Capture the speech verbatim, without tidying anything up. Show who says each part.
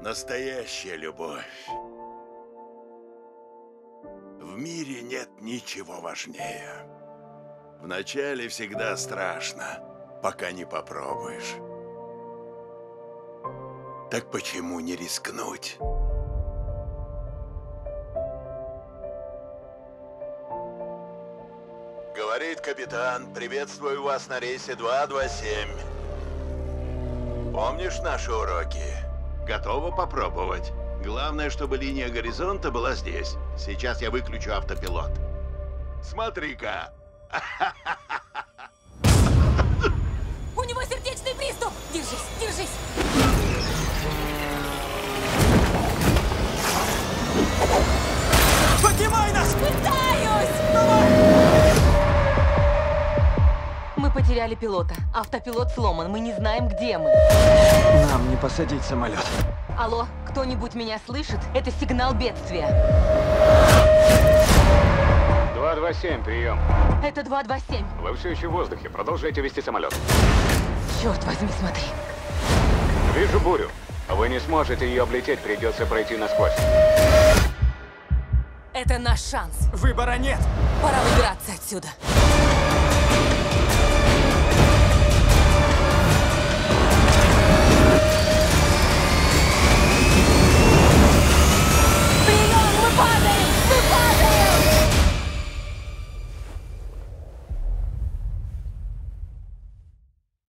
Speaker 1: Настоящая любовь. В мире нет ничего важнее. Вначале всегда страшно, пока не попробуешь. Так почему не рискнуть? Говорит капитан, приветствую вас на рейсе два два семь. Помнишь наши уроки? Готова попробовать? Главное, чтобы линия горизонта была здесь. Сейчас я выключу автопилот. Смотри-ка.
Speaker 2: У него сердечный приступ! Держись, держись!
Speaker 3: Поднимай нас!
Speaker 2: Пытаюсь!
Speaker 3: Давай!
Speaker 2: Мы потеряли пилота. Автопилот сломан. Мы не знаем, где мы.
Speaker 3: Нам не посадить самолет.
Speaker 2: Алло, кто-нибудь меня слышит? Это сигнал бедствия.
Speaker 4: два два семь, прием.
Speaker 2: Это два два семь.
Speaker 4: Вы все еще в воздухе. Продолжайте вести самолет.
Speaker 2: Черт возьми, смотри.
Speaker 4: Вижу бурю. Вы не сможете ее облететь, придется пройти насквозь.
Speaker 2: Это наш шанс.
Speaker 3: Выбора нет.
Speaker 2: Пора выбираться отсюда.